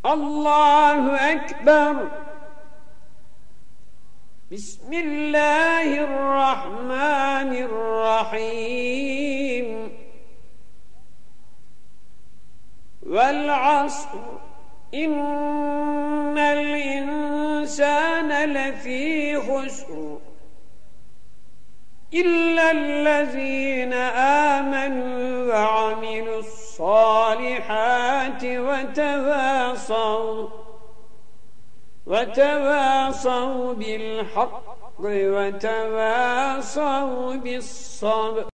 الله أكبر. بسم الله الرحمن الرحيم. والعصر إن الإنسان لفي خسر إلا الذين آمنوا وعملوا الصالحات وتواصوا بالحق وتواصوا بالصبر.